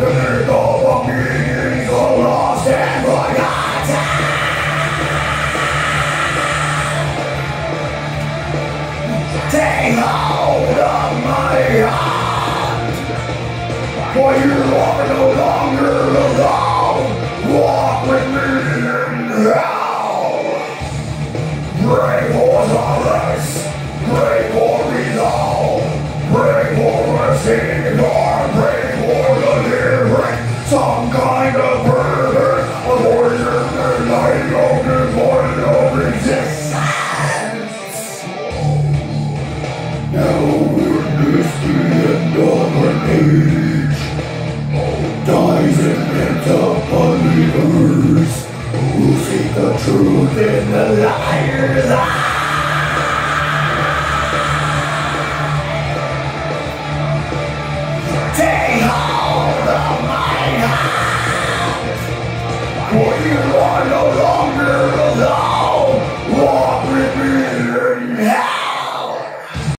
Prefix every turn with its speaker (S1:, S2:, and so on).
S1: The goal of being so lost and forgotten. Take hold of my hand, for you are no longer alone. Walk with me in hell. Pray for solace, pray for resolve, pray for mercy, or pray for deliverance. Some kind of purpose, a voice in the night, open voice of existence. Now witness the end of an age. Dies in unbelievers who seek the truth in the liar's eye. Take hold of my hand, for you are no longer alive.